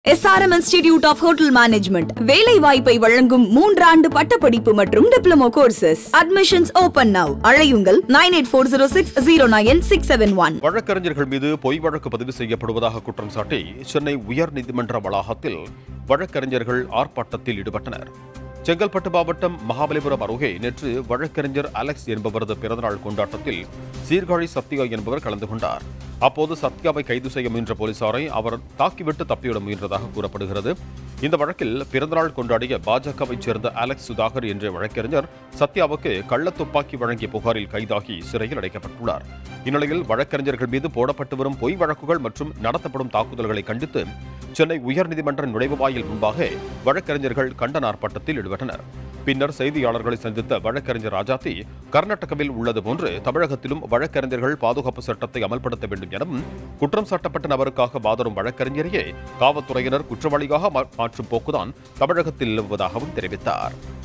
SRM Institute of Hotel Management வேலை வாய்ப்பை வழங்கும் 3 ஆண்டு பட்டப்படிப்பு மற்றும் diploma courses. Admissions open now. அழையுங்கள் 9840609671. வழக்கறிஞர்கள் மீது பொய் வழக்கு பதிவு செய்யப்படுவதாக குற்றம் சாட்டி சென்னை உயர்நீதிமன்ற வளாகத்தில் வழக்கறிஞர்கள் ஆர்ப்பாட்டத்தில் ஈடுபட்டனர். செங்கல்பட்டு மாவட்டம் மகாபலிபுரம் அருகே நேற்று வழக்கறிஞர் அலெக்ஸ் என்பவரது பிறந்தநாள் கொண்டாட்டத்தில் சீர்காழி சத்யா என்பவர் கலந்து கொண்டார். அப்போது சத்யாவை கைது செய்ய முயன்ற போலீசாரை அவர் தாக்கிவிட்டு தப்பிவிட முயன்றதாக கூறப்படுகிறது. இந்த வழக்கில் பிறந்தநாள் கொண்டாடிய பாஜகவைச் சேர்ந்த அலெக்ஸ் சுதாகர் என்ற வழக்கறிஞர் சத்யாவுக்கு கள்ளத்துப்பாக்கி வழங்கிய புகாரில் கைதாகி சிறையில் அடைக்கப்பட்டுள்ளார். இந்நிலையில் வழக்கறிஞர்கள் மீது போடப்பட்டு வரும் பொய் வழக்குகள் மற்றும் நடத்தப்படும் தாக்குதல்களை கண்டித்து சென்னை உயர்நீதிமன்ற நுழைவுவாயில் முன்பாக வழக்கறிஞர்கள் கண்டன ஆர்ப்பாட்டத்தில் ஈடுபட்டனர். பின்னர் செய்தியாளர்களை சந்தித்த வழக்கறிஞர் ராஜாத்தி, கர்நாடகாவில் உள்ளது போன்று தமிழகத்திலும் வழக்கறிஞர்கள் பாதுகாப்பு சட்டத்தை அமல்படுத்த வேண்டும் எனவும் குற்றம் சாட்டப்பட்ட நபருக்காக வாதாடும் வழக்கறிஞரையே காவல்துறையினர் குற்றவாளியாக மாற்றும் போக்குதான் தமிழகத்தில் நிலவுவதாகவும் தெரிவித்தார்.